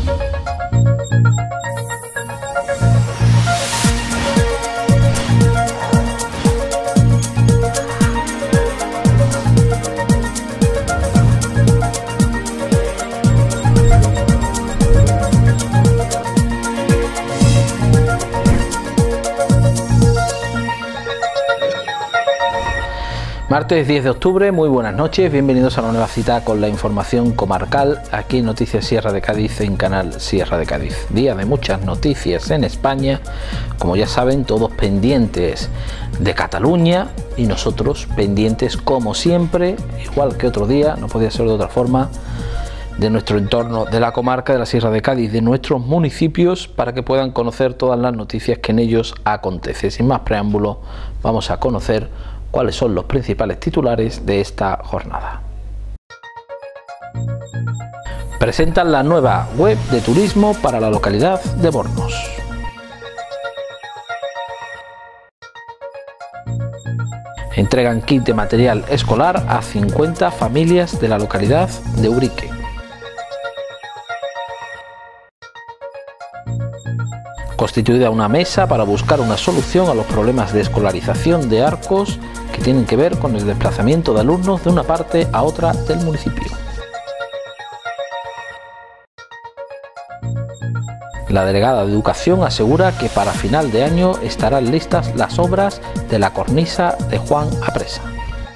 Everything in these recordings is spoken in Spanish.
Martes 10 de octubre, muy buenas noches, bienvenidos a una nueva cita con la información comarcal aquí en Noticias Sierra de Cádiz en Canal Sierra de Cádiz. Día de muchas noticias en España, como ya saben, todos pendientes de Cataluña y nosotros pendientes como siempre, igual que otro día, no podía ser de otra forma, de nuestro entorno, de la comarca de la Sierra de Cádiz, de nuestros municipios, para que puedan conocer todas las noticias que en ellos acontecen. Sin más preámbulo, vamos a conocer cuáles son los principales titulares de esta jornada. Presentan la nueva web de turismo para la localidad de Bornos. Entregan kit de material escolar a 50 familias de la localidad de Urique. Constituida una mesa para buscar una solución a los problemas de escolarización de Arcos que tienen que ver con el desplazamiento de alumnos de una parte a otra del municipio. La delegada de Educación asegura que para final de año estarán listas las obras de la cornisa de Juan Apresa.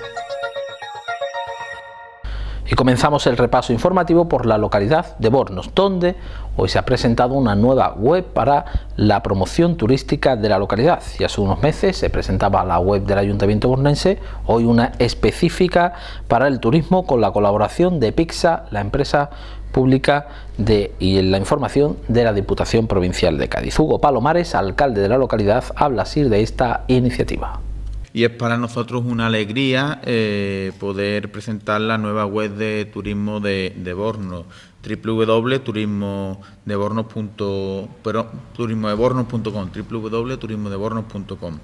Y comenzamos el repaso informativo por la localidad de Bornos, donde hoy se ha presentado una nueva web para la promoción turística de la localidad. Y hace unos meses se presentaba la web del Ayuntamiento bornense, hoy una específica para el turismo con la colaboración de Pixa, la empresa pública y en la información de la Diputación Provincial de Cádiz. Hugo Palomares, alcalde de la localidad, habla así de esta iniciativa. Y es para nosotros una alegría poder presentar la nueva web de turismo de Bornos, www.turismodebornos.com.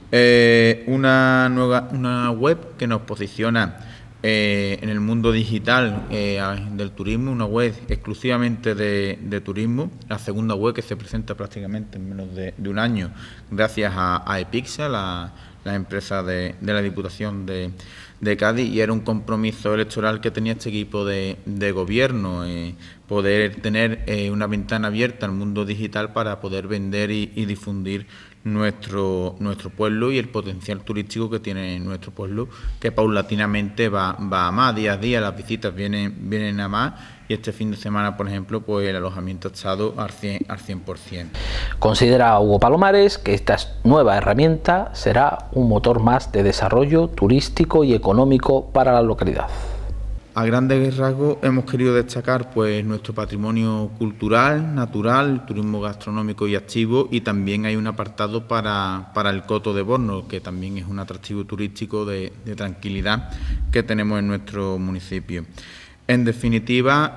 Una web que nos posiciona en el mundo digital del turismo, una web exclusivamente de turismo, la segunda web que se presenta prácticamente en menos de un año gracias a Epixa, la empresa de la Diputación de Cádiz, y era un compromiso electoral que tenía este equipo de gobierno, poder tener una ventana abierta al mundo digital para poder vender y difundir nuestro pueblo y el potencial turístico que tiene nuestro pueblo, que paulatinamente va a más, día a día las visitas vienen a más, y este fin de semana, por ejemplo, pues el alojamiento ha estado al 100%. Considera Hugo Palomares que esta nueva herramienta será un motor más de desarrollo turístico y económico para la localidad. A grandes rasgos hemos querido destacar pues nuestro patrimonio cultural, natural, turismo gastronómico y activo, y también hay un apartado para el Coto de Bornos, que también es un atractivo turístico de tranquilidad que tenemos en nuestro municipio. En definitiva,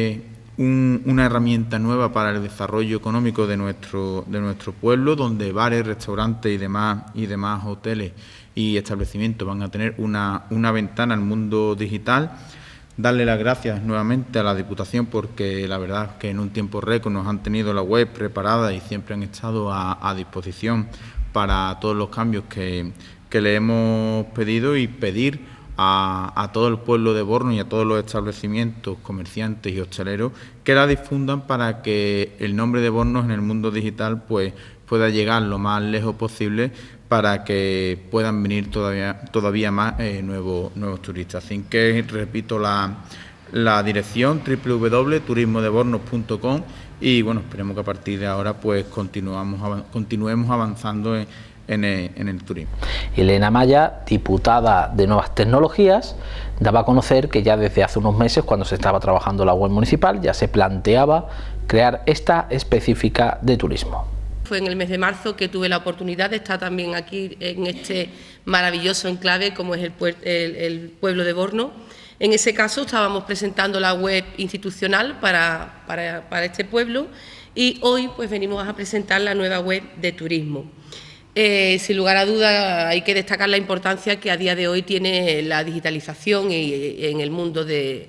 una herramienta nueva para el desarrollo económico de nuestro pueblo, donde bares, restaurantes y demás hoteles y establecimientos van a tener una ventana al mundo digital. Darle las gracias nuevamente a la Diputación, porque la verdad es que en un tiempo récord nos han tenido la web preparada y siempre han estado a disposición para todos los cambios que le hemos pedido, y pedir a todo el pueblo de Bornos y a todos los establecimientos, comerciantes y hosteleros que la difundan para que el nombre de Bornos en el mundo digital pues pueda llegar lo más lejos posible, para que puedan venir todavía más nuevos turistas. Así que repito la dirección, www.turismodebornos.com, y bueno, esperemos que a partir de ahora pues continuemos avanzando en el turismo. Elena Maya, diputada de Nuevas Tecnologías, daba a conocer que ya desde hace unos meses, cuando se estaba trabajando la web municipal, ya se planteaba crear esta específica de turismo. Fue en el mes de marzo que tuve la oportunidad de estar también aquí en este maravilloso enclave como es el pueblo de Bornos. En ese caso estábamos presentando la web institucional para este pueblo, y hoy pues venimos a presentar la nueva web de turismo. Sin lugar a duda hay que destacar la importancia que a día de hoy tiene la digitalización en el mundo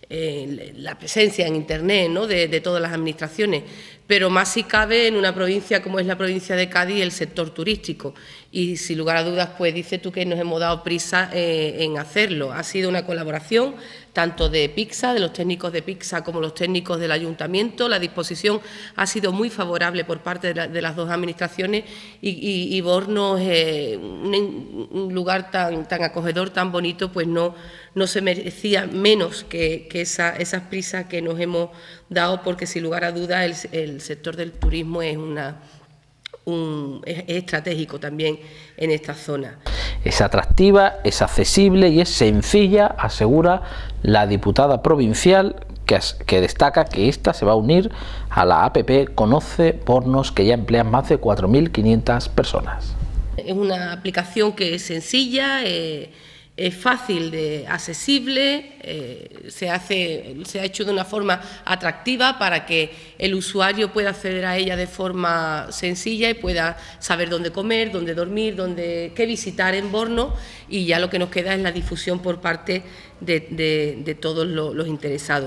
la presencia en Internet, ¿no?, de todas las administraciones, pero más si cabe en una provincia como es la provincia de Cádiz, el sector turístico. Y sin lugar a dudas, pues dices tú que nos hemos dado prisa en hacerlo. Ha sido una colaboración tanto de PICSA, de los técnicos de PICSA como los técnicos del Ayuntamiento. La disposición ha sido muy favorable por parte de las dos administraciones y Bornos, un lugar tan acogedor, tan bonito, pues no se merecía menos que esas prisas que nos hemos dado, porque sin lugar a dudas el sector del turismo es estratégico también en esta zona. Es atractiva, es accesible y es sencilla, asegura la diputada provincial, que destaca que esta se va a unir a la APP Conoce Bornos, que ya emplean más de 4.500 personas. Es una aplicación que es sencilla, es fácil, accesible, se ha hecho de una forma atractiva para que el usuario pueda acceder a ella de forma sencilla y pueda saber dónde comer, dónde dormir, qué visitar en Bornos, y ya lo que nos queda es la difusión por parte de todos los interesados.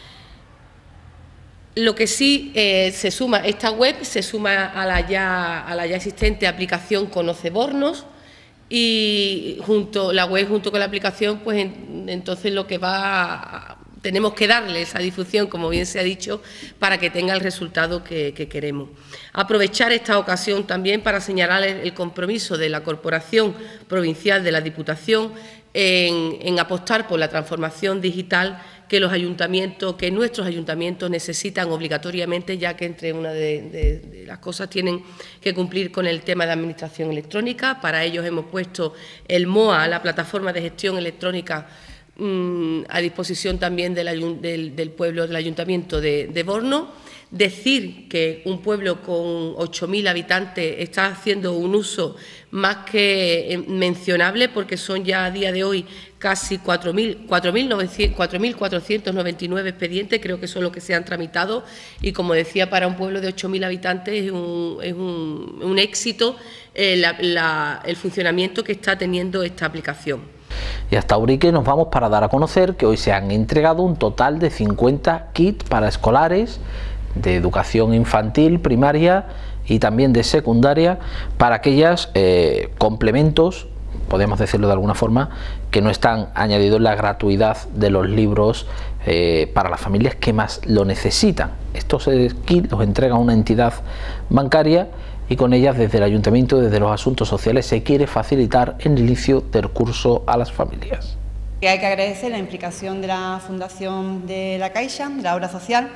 Lo que sí esta web se suma a la ya existente aplicación Conoce Bornos, y la web junto con la aplicación, pues entonces tenemos que darle esa difusión, como bien se ha dicho, para que tenga el resultado que queremos. Aprovechar esta ocasión también para señalar el compromiso de la Corporación Provincial de la Diputación en apostar por la transformación digital que nuestros ayuntamientos necesitan obligatoriamente, ya que entre una de las cosas tienen que cumplir con el tema de administración electrónica. Para ellos hemos puesto el MOA, la plataforma de gestión electrónica, a disposición también del pueblo, del ayuntamiento de Bornos. Decir que un pueblo con 8.000 habitantes está haciendo un uso más que mencionable, porque son ya a día de hoy casi 4.499 expedientes, creo que son los que se han tramitado, y como decía, para un pueblo de 8.000 habitantes es un éxito el funcionamiento que está teniendo esta aplicación. Y hasta Urique nos vamos para dar a conocer que hoy se han entregado un total de 50 kits para escolares de educación infantil, primaria y también de secundaria, para aquellos complementos, podemos decirlo de alguna forma, que no están añadidos en la gratuidad de los libros para las familias que más lo necesitan. Estos kits los entrega una entidad bancaria, y con ellas desde el Ayuntamiento, desde los asuntos sociales, se quiere facilitar el inicio del curso a las familias. Hay que agradecer la implicación de la Fundación de la Caixa, de la obra social,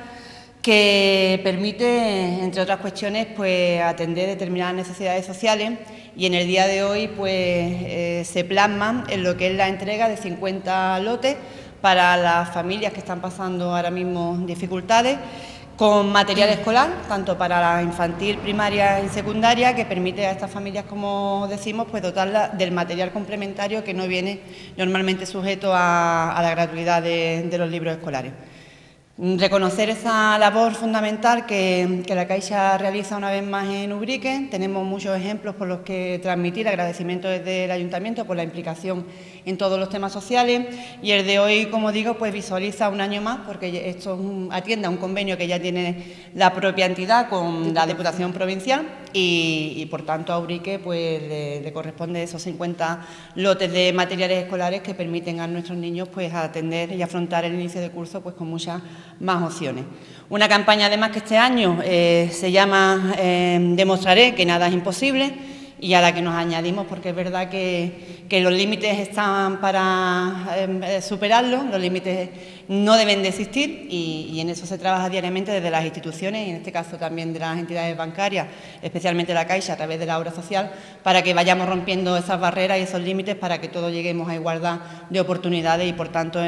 que permite, entre otras cuestiones, pues atender determinadas necesidades sociales, y en el día de hoy pues se plasman en lo que es la entrega de 50 lotes para las familias que están pasando ahora mismo dificultades, con material escolar, tanto para la infantil, primaria y secundaria, que permite a estas familias, como decimos, pues dotarlas del material complementario que no viene normalmente sujeto a la gratuidad de los libros escolares. Reconocer esa labor fundamental que la Caixa realiza una vez más en Ubrique. Tenemos muchos ejemplos por los que transmitir agradecimiento desde el Ayuntamiento por la implicación en todos los temas sociales, y el de hoy, como digo, pues visualiza un año más, porque esto atiende a un convenio que ya tiene la propia entidad con la Diputación Provincial, y por tanto a Ubrique pues le corresponde esos 50 lotes de materiales escolares que permiten a nuestros niños pues atender y afrontar el inicio de curso pues con muchas más opciones. Una campaña además que este año se llama Demostraré que nada es imposible, y a la que nos añadimos porque es verdad que los límites están para superarlos, los límites no deben de existir, y en eso se trabaja diariamente desde las instituciones, y en este caso también de las entidades bancarias, especialmente la Caixa a través de la obra social, para que vayamos rompiendo esas barreras y esos límites para que todos lleguemos a igualdad de oportunidades, y por tanto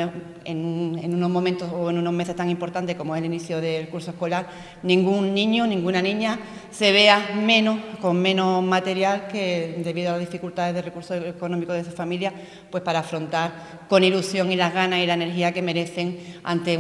en unos momentos o en unos meses tan importantes como es el inicio del curso escolar, ningún niño, ninguna niña se vea con menos material, que debido a las dificultades de recursos económicos de su familia, pues para afrontar con ilusión y las ganas y la energía que merecen ante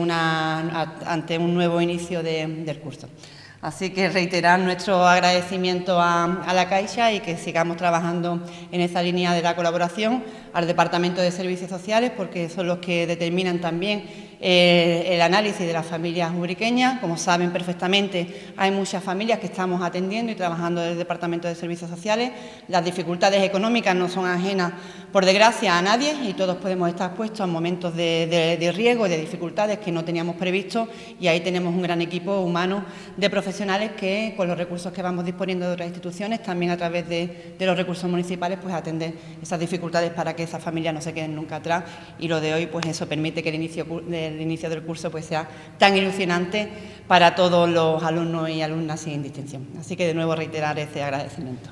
un nuevo inicio del curso. Así que reiterar nuestro agradecimiento a la Caixa, y que sigamos trabajando en esa línea de la colaboración, al Departamento de Servicios Sociales, porque son los que determinan también el análisis de las familias ubriqueñas. Como saben perfectamente, hay muchas familias que estamos atendiendo y trabajando desde el Departamento de Servicios Sociales. Las dificultades económicas no son ajenas, por desgracia, a nadie, y todos podemos estar expuestos a momentos de riesgo y de dificultades que no teníamos previsto, y ahí tenemos un gran equipo humano de profesionales que, con los recursos que vamos disponiendo de otras instituciones, también a través de los recursos municipales, pues atender esas dificultades para que esas familias no se queden nunca atrás, y lo de hoy, pues eso permite que el inicio del curso pues sea tan ilusionante para todos los alumnos y alumnas sin distinción. Así que de nuevo reiterar ese agradecimiento.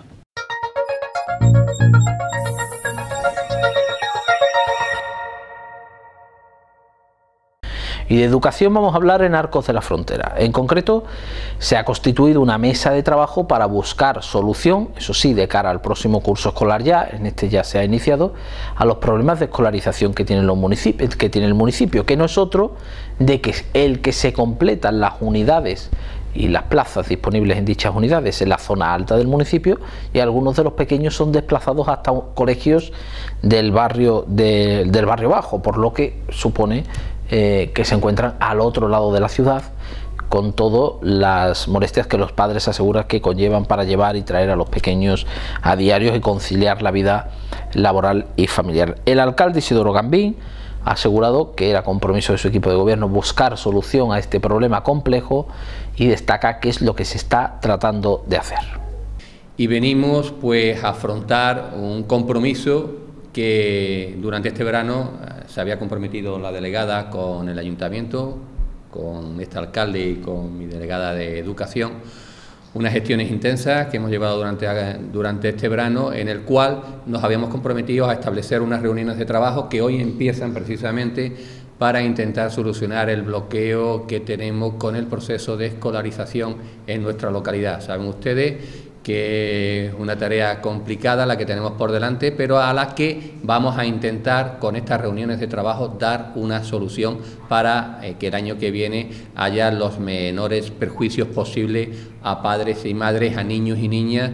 Y de educación vamos a hablar en Arcos de la Frontera. En concreto, se ha constituido una mesa de trabajo para buscar solución, eso sí, de cara al próximo curso escolar en este ya se ha iniciado, a los problemas de escolarización que tienen los municipios, que tiene el municipio, que no es otro de que el que se completan las unidades y las plazas disponibles en dichas unidades en la zona alta del municipio, y algunos de los pequeños son desplazados hasta colegios del barrio bajo, por lo que supone que se encuentran al otro lado de la ciudad, con todas las molestias que los padres aseguran que conllevan para llevar y traer a los pequeños a diario y conciliar la vida laboral y familiar. El alcalde Isidoro Gambín ha asegurado que era compromiso de su equipo de gobierno buscar solución a este problema complejo, y destaca qué es lo que se está tratando de hacer. Y venimos pues a afrontar un compromiso que durante este verano se había comprometido la delegada con el ayuntamiento, con este alcalde y con mi delegada de educación, unas gestiones intensas que hemos llevado durante este verano, en el cual nos habíamos comprometido a establecer unas reuniones de trabajo que hoy empiezan precisamente para intentar solucionar el bloqueo que tenemos con el proceso de escolarización en nuestra localidad. Saben ustedes que es una tarea complicada la que tenemos por delante, pero a la que vamos a intentar con estas reuniones de trabajo dar una solución para que el año que viene haya los menores perjuicios posibles a padres y madres, a niños y niñas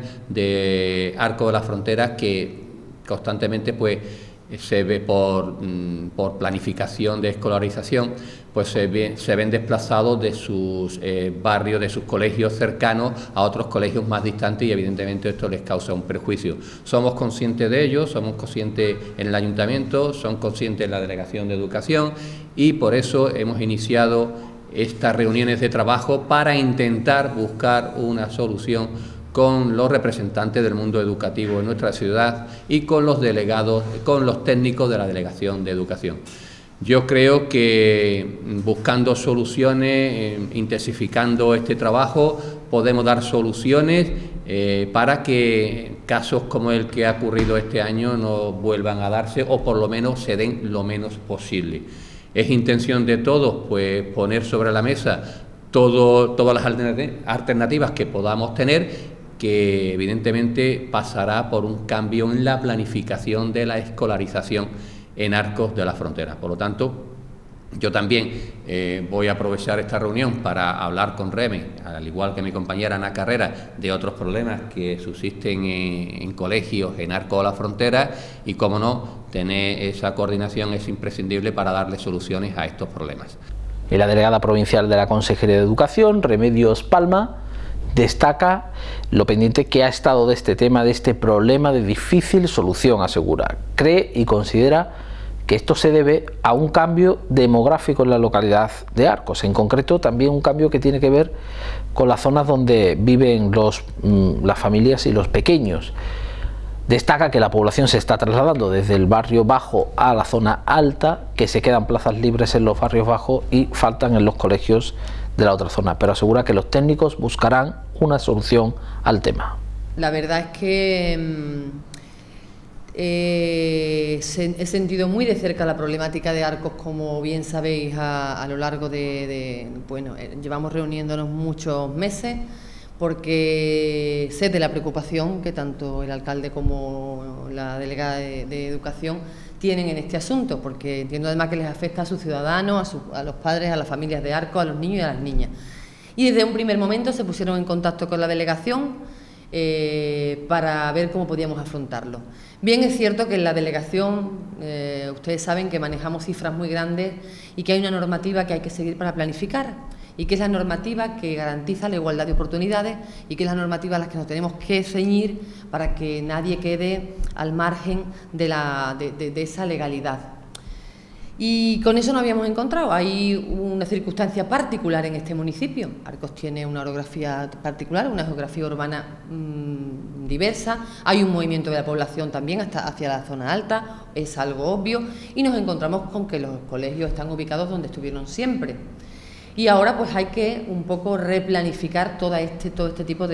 de Arcos de la Frontera, que constantemente pues se ve por planificación de escolarización, pues se ven desplazados de sus barrios, de sus colegios cercanos a otros colegios más distantes, y evidentemente esto les causa un perjuicio. Somos conscientes de ello, somos conscientes en el ayuntamiento, son conscientes en la Delegación de Educación, y por eso hemos iniciado estas reuniones de trabajo para intentar buscar una solución con los representantes del mundo educativo en nuestra ciudad y con los delegados, con los técnicos de la Delegación de Educación. Yo creo que buscando soluciones, intensificando este trabajo, podemos dar soluciones para que casos como el que ha ocurrido este año no vuelvan a darse, o por lo menos se den lo menos posible. Es intención de todos pues poner sobre la mesa todas las alternativas que podamos tener, que evidentemente pasará por un cambio en la planificación de la escolarización en Arcos de la Frontera. Por lo tanto, yo también voy a aprovechar esta reunión para hablar con REME, al igual que mi compañera Ana Carrera, de otros problemas que subsisten en colegios en Arcos de la Frontera, y, como no, tener esa coordinación es imprescindible para darle soluciones a estos problemas. Y la delegada provincial de la Consejería de Educación, Remedios Palma, destaca lo pendiente que ha estado de este tema, de este problema de difícil solución, asegura. Cree y considera que esto se debe a un cambio demográfico en la localidad de Arcos, en concreto también un cambio que tiene que ver con las zonas donde viven las familias y los pequeños. Destaca que la población se está trasladando desde el barrio bajo a la zona alta, que se quedan plazas libres en los barrios bajos y faltan en los colegios de la otra zona, pero asegura que los técnicos buscarán una solución al tema. La verdad es que he sentido muy de cerca la problemática de Arcos, como bien sabéis, a lo largo bueno, llevamos reuniéndonos muchos meses, porque sé de la preocupación que tanto el alcalde como la delegada de Educación tienen en este asunto, porque entiendo además que les afecta a sus ciudadanos, a los padres, a las familias de Arcos, a los niños y a las niñas. Y desde un primer momento se pusieron en contacto con la delegación, para ver cómo podíamos afrontarlo. Bien es cierto que en la delegación, ustedes saben que manejamos cifras muy grandes y que hay una normativa que hay que seguir para planificar, y que es la normativa que garantiza la igualdad de oportunidades y que es la normativa a la que nos tenemos que ceñir para que nadie quede al margen de esa legalidad. Y con eso nos habíamos encontrado. Hay una circunstancia particular en este municipio. Arcos tiene una orografía particular, una geografía urbana diversa. Hay un movimiento de la población también hacia la zona alta, es algo obvio, y nos encontramos con que los colegios están ubicados donde estuvieron siempre. Y ahora pues hay que un poco replanificar todo este tipo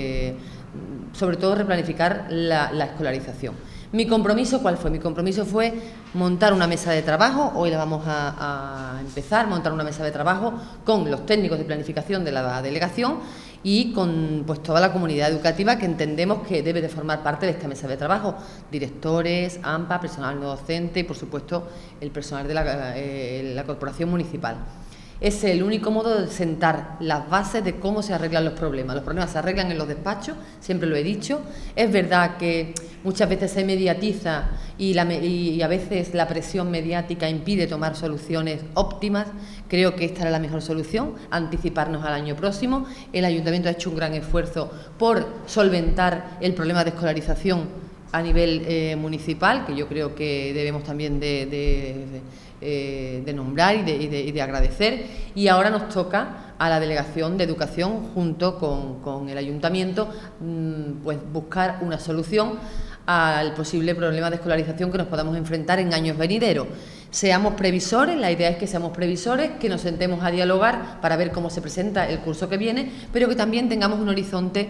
sobre todo replanificar la escolarización. Mi compromiso, ¿cuál fue? Mi compromiso fue montar una mesa de trabajo, hoy la vamos a empezar, montar una mesa de trabajo con los técnicos de planificación de la delegación y con pues toda la comunidad educativa que entendemos que debe de formar parte de esta mesa de trabajo, directores, AMPA, personal no docente y por supuesto el personal de la corporación municipal. Es el único modo de sentar las bases de cómo se arreglan los problemas. Los problemas se arreglan en los despachos, siempre lo he dicho. Es verdad que muchas veces se mediatiza y a veces la presión mediática impide tomar soluciones óptimas. Creo que esta era la mejor solución, anticiparnos al año próximo. El Ayuntamiento ha hecho un gran esfuerzo por solventar el problema de escolarización a nivel municipal, que yo creo que debemos también de nombrar y de agradecer, y ahora nos toca a la Delegación de Educación junto con el Ayuntamiento pues buscar una solución al posible problema de escolarización que nos podamos enfrentar en años venideros. Seamos previsores, la idea es que seamos previsores, que nos sentemos a dialogar para ver cómo se presenta el curso que viene, pero que también tengamos un horizonte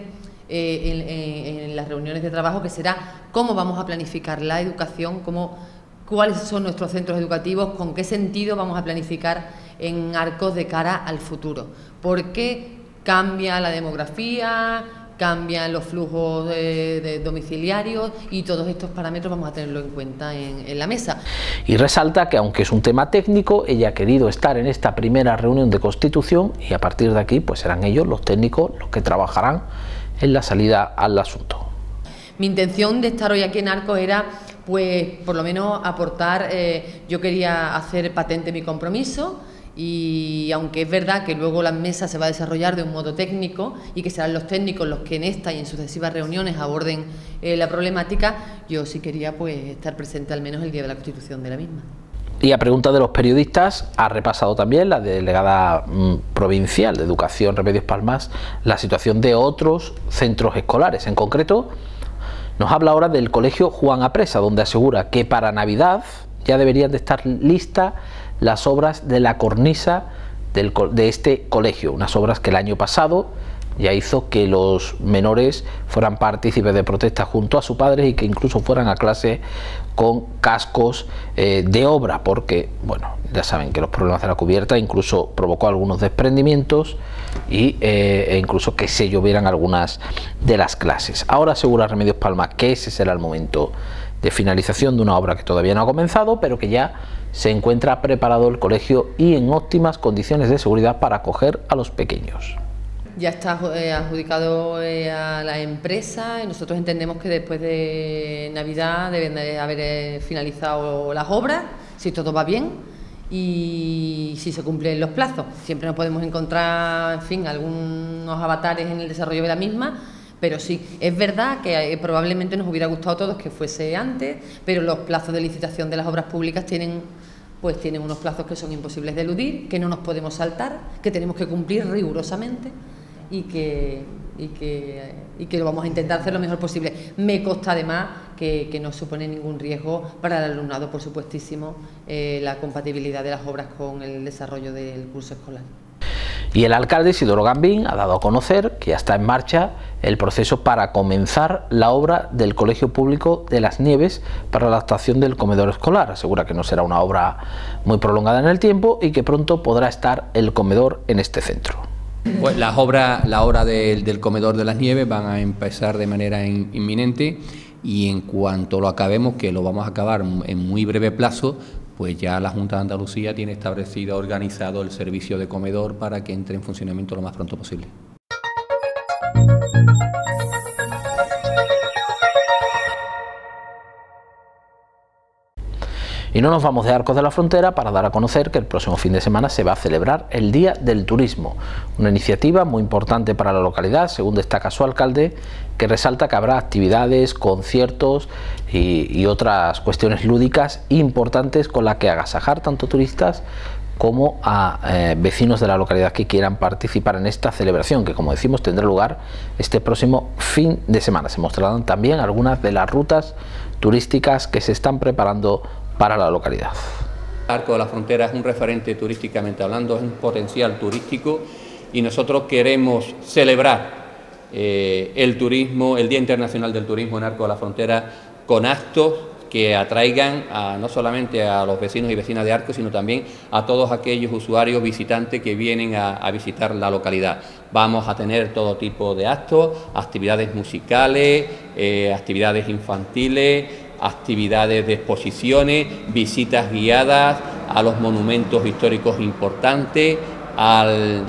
en las reuniones de trabajo, que será cómo vamos a planificar la educación, cuáles son nuestros centros educativos, con qué sentido vamos a planificar en Arcos de cara al futuro. Porque cambia la demografía, cambian los flujos de domiciliarios y todos estos parámetros vamos a tenerlo en cuenta en la mesa. Y resalta que aunque es un tema técnico, ella ha querido estar en esta primera reunión de constitución y a partir de aquí pues serán ellos los técnicos los que trabajarán en la salida al asunto. Mi intención de estar hoy aquí en Arcos era pues por lo menos aportar, yo quería hacer patente mi compromiso y aunque es verdad que luego la mesa se va a desarrollar de un modo técnico y que serán los técnicos los que en esta y en sucesivas reuniones aborden la problemática, yo sí quería pues estar presente al menos el día de la constitución de la misma. Y a pregunta de los periodistas ha repasado también la delegada provincial de Educación Remedios Palmas la situación de otros centros escolares. En concreto nos habla ahora del colegio Juan Apresa, donde asegura que para Navidad ya deberían de estar listas las obras de la cornisa de este colegio, unas obras que el año pasado ya hizo que los menores fueran partícipes de protestas junto a sus padres y que incluso fueran a clase con cascos de obra, porque bueno, ya saben que los problemas de la cubierta incluso provocó algunos desprendimientos e incluso que se llovieran algunas de las clases. Ahora asegura Remedios Palmas que ese será el momento de finalización de una obra que todavía no ha comenzado, pero que ya se encuentra preparado el colegio y en óptimas condiciones de seguridad para acoger a los pequeños. Ya está adjudicado a la empresa y nosotros entendemos que después de Navidad deben de haber finalizado las obras, si todo va bien y si se cumplen los plazos. Siempre nos podemos encontrar, en fin, algunos avatares en el desarrollo de la misma, pero sí, es verdad que probablemente nos hubiera gustado a todos que fuese antes, pero los plazos de licitación de las obras públicas tienen unos plazos que son imposibles de eludir, que no nos podemos saltar, que tenemos que cumplir rigurosamente y que lo vamos a intentar hacer lo mejor posible. Me consta además que no supone ningún riesgo para el alumnado, por supuestísimo, la compatibilidad de las obras con el desarrollo del curso escolar. Y el alcalde Isidoro Gambín ha dado a conocer que ya está en marcha el proceso para comenzar la obra del Colegio Público de Las Nieves para la adaptación del comedor escolar. Asegura que no será una obra muy prolongada en el tiempo y que pronto podrá estar el comedor en este centro. Pues la obra del comedor de Las Nieves van a empezar de manera inminente y en cuanto lo acabemos, que lo vamos a acabar en muy breve plazo, pues ya la Junta de Andalucía tiene establecido, organizado el servicio de comedor para que entre en funcionamiento lo más pronto posible. Y no nos vamos de Arcos de la Frontera para dar a conocer que el próximo fin de semana se va a celebrar el Día del Turismo, una iniciativa muy importante para la localidad, según destaca su alcalde, que resalta que habrá actividades, conciertos y otras cuestiones lúdicas importantes con las que agasajar tanto turistas como a vecinos de la localidad que quieran participar en esta celebración, que como decimos tendrá lugar este próximo fin de semana. Se mostrarán también algunas de las rutas turísticas que se están preparando para la localidad. Arcos de la Frontera es un referente turísticamente hablando, es un potencial turístico y nosotros queremos celebrar el turismo, el Día Internacional del Turismo en Arcos de la Frontera con actos que atraigan no solamente a los vecinos y vecinas de Arcos, sino también a todos aquellos usuarios visitantes que vienen a visitar la localidad. Vamos a tener todo tipo de actos, actividades musicales, actividades infantiles, actividades de exposiciones, visitas guiadas a los monumentos históricos importantes, al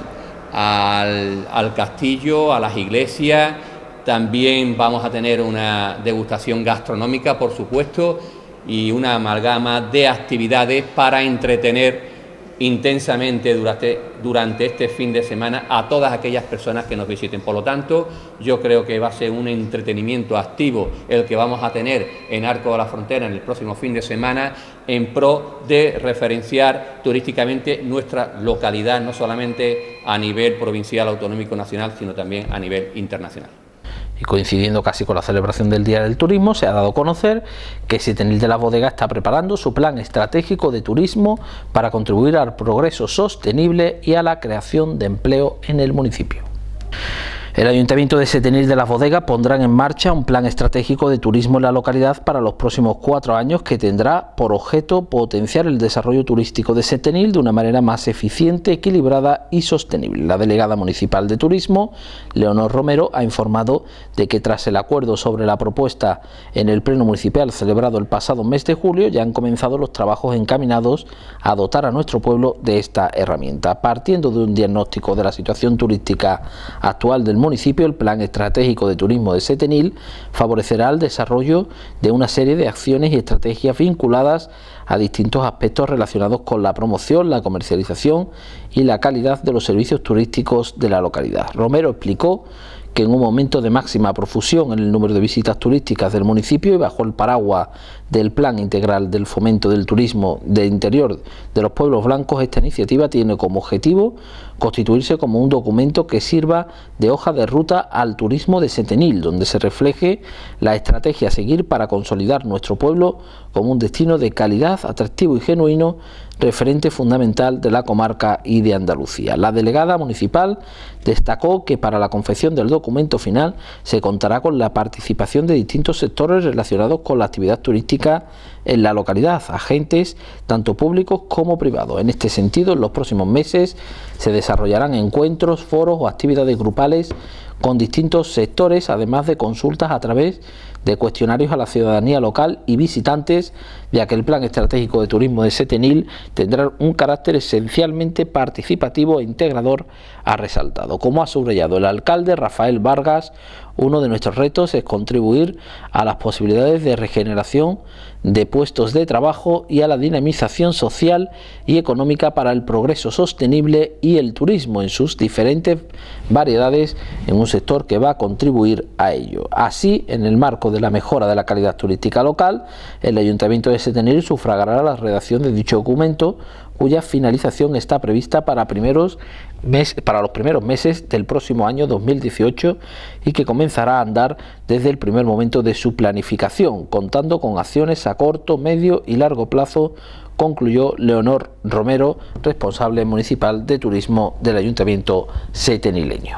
castillo, a las iglesias. También vamos a tener una degustación gastronómica, por supuesto, y una amalgama de actividades para entretener intensamente durante este fin de semana a todas aquellas personas que nos visiten. Por lo tanto, yo creo que va a ser un entretenimiento activo el que vamos a tener en Arcos de la Frontera en el próximo fin de semana, en pro de referenciar turísticamente nuestra localidad, no solamente a nivel provincial, autonómico, nacional, sino también a nivel internacional. Y coincidiendo casi con la celebración del Día del Turismo, se ha dado a conocer que Setenil de las Bodegas está preparando su plan estratégico de turismo para contribuir al progreso sostenible y a la creación de empleo en el municipio. El Ayuntamiento de Setenil de las Bodegas pondrá en marcha un plan estratégico de turismo en la localidad para los próximos 4 años que tendrá por objeto potenciar el desarrollo turístico de Setenil de una manera más eficiente, equilibrada y sostenible. La delegada municipal de turismo, Leonor Romero, ha informado de que tras el acuerdo sobre la propuesta en el Pleno Municipal celebrado el pasado mes de julio, ya han comenzado los trabajos encaminados a dotar a nuestro pueblo de esta herramienta. Partiendo de un diagnóstico de la situación turística actual del municipio, el Plan Estratégico de Turismo de Setenil favorecerá el desarrollo de una serie de acciones y estrategias vinculadas a distintos aspectos relacionados con la promoción, la comercialización y la calidad de los servicios turísticos de la localidad. Romero explicó que en un momento de máxima profusión en el número de visitas turísticas del municipio y bajo el paraguas del Plan Integral del Fomento del Turismo de Interior de los Pueblos Blancos, esta iniciativa tiene como objetivo constituirse como un documento que sirva de hoja de ruta al turismo de Setenil, donde se refleje la estrategia a seguir para consolidar nuestro pueblo como un destino de calidad, atractivo y genuino, referente fundamental de la comarca y de Andalucía. La delegada municipal destacó que para la confección del documento final se contará con la participación de distintos sectores relacionados con la actividad turística en la localidad, agentes tanto públicos como privados. En este sentido, en los próximos meses se desarrollarán encuentros, foros o actividades grupales con distintos sectores, además de consultas a través de cuestionarios a la ciudadanía local y visitantes, ya que el Plan Estratégico de Turismo de Setenil tendrá un carácter esencialmente participativo e integrador, ha resaltado. Como ha subrayado el alcalde Rafael Vargas, uno de nuestros retos es contribuir a las posibilidades de regeneración de puestos de trabajo y a la dinamización social y económica para el progreso sostenible y el turismo en sus diferentes variedades en un sector que va a contribuir a ello. Así, en el marco de la mejora de la calidad turística local, el Ayuntamiento de Setenil sufragará la redacción de dicho documento, cuya finalización está prevista para los primeros meses del próximo año 2018 y que comenzará a andar desde el primer momento de su planificación, contando con acciones a corto, medio y largo plazo, concluyó Leonor Romero, responsable municipal de turismo del Ayuntamiento setenileño.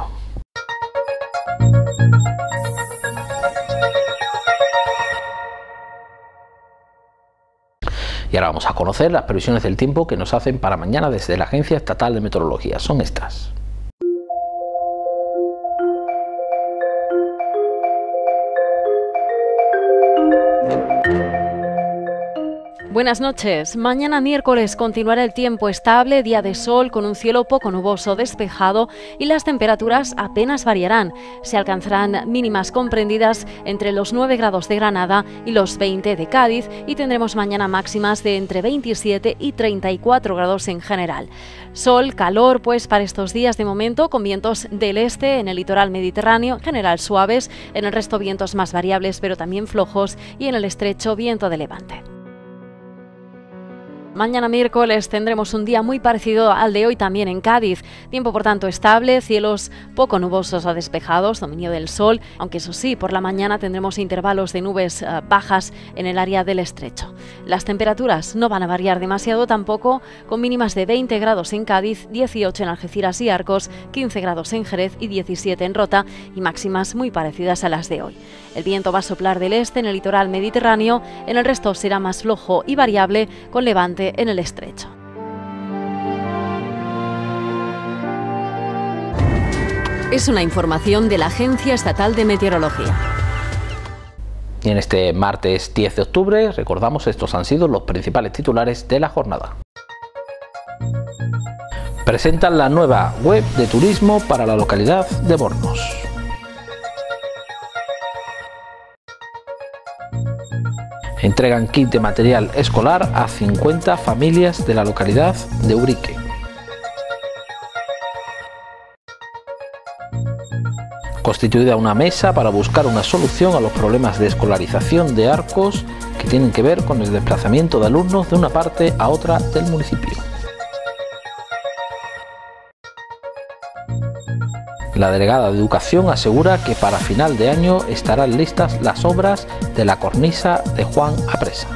Y ahora vamos a conocer las previsiones del tiempo que nos hacen para mañana desde la Agencia Estatal de Meteorología. Son estas. Buenas noches. Mañana miércoles continuará el tiempo estable, día de sol con un cielo poco nuboso despejado y las temperaturas apenas variarán. Se alcanzarán mínimas comprendidas entre los 9 grados de Granada y los 20 de Cádiz y tendremos mañana máximas de entre 27 y 34 grados en general. Sol, calor pues para estos días de momento con vientos del este en el litoral mediterráneo, en general suaves, en el resto vientos más variables pero también flojos y en el estrecho viento de levante. Mañana miércoles tendremos un día muy parecido al de hoy también en Cádiz. Tiempo por tanto estable, cielos poco nubosos o despejados, dominio del sol, aunque eso sí, por la mañana tendremos intervalos de nubes bajas en el área del estrecho. Las temperaturas no van a variar demasiado tampoco, con mínimas de 20 grados en Cádiz, 18 en Algeciras y Arcos, 15 grados en Jerez y 17 en Rota y máximas muy parecidas a las de hoy. El viento va a soplar del este en el litoral mediterráneo, en el resto será más flojo y variable con levante en el estrecho. Es una información de la Agencia Estatal de Meteorología. Y en este martes 10 de octubre, recordamos, estos han sido los principales titulares de la jornada. Presentan la nueva web de turismo para la localidad de Bornos. Entregan kit de material escolar a 50 familias de la localidad de Ubrique. Constituida una mesa para buscar una solución a los problemas de escolarización de Arcos que tienen que ver con el desplazamiento de alumnos de una parte a otra del municipio. La delegada de Educación asegura que para final de año estarán listas las obras de la cornisa de Juan Apresa.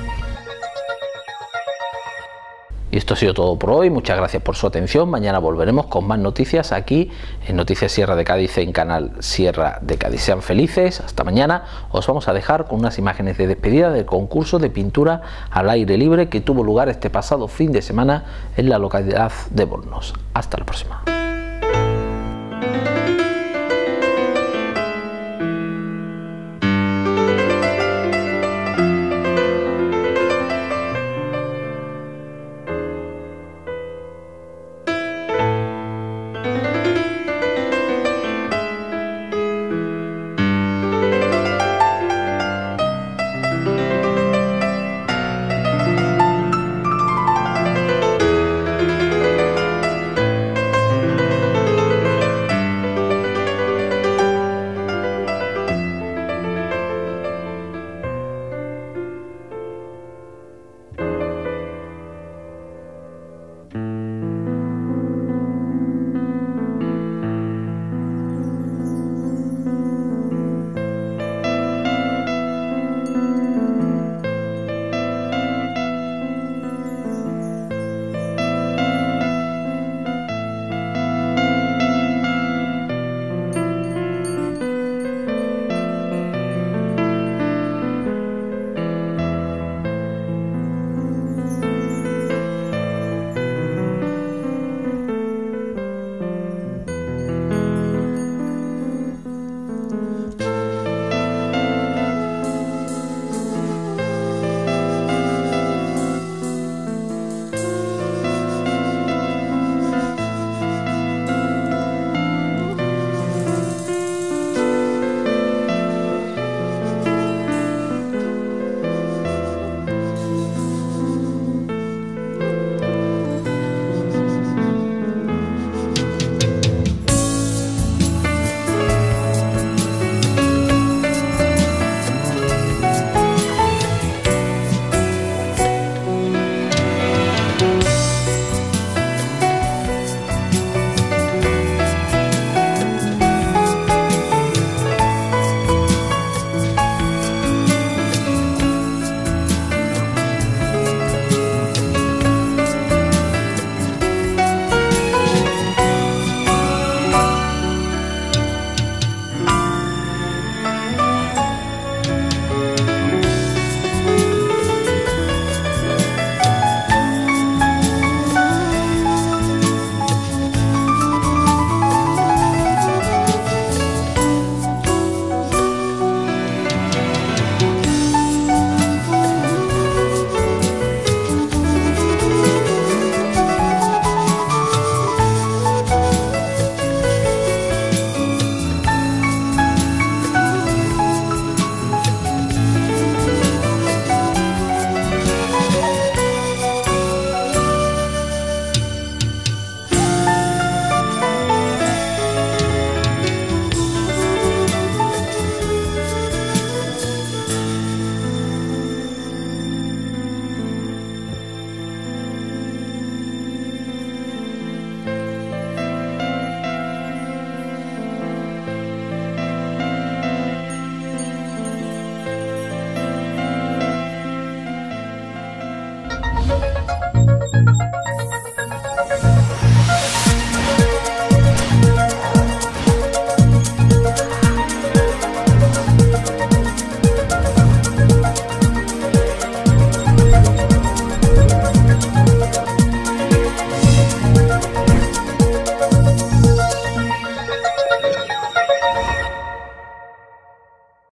Y esto ha sido todo por hoy. Muchas gracias por su atención. Mañana volveremos con más noticias aquí en Noticias Sierra de Cádiz en Canal Sierra de Cádiz. Sean felices. Hasta mañana. Os vamos a dejar con unas imágenes de despedida del concurso de pintura al aire libre que tuvo lugar este pasado fin de semana en la localidad de Bornos. Hasta la próxima.